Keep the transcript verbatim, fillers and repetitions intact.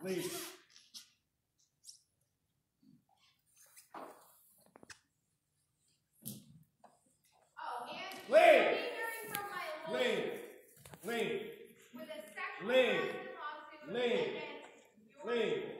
Lead. Oh, and Lead. hearing from my Lead. Lead. with a sexual Lead. lawsuit Lead. against your Lead.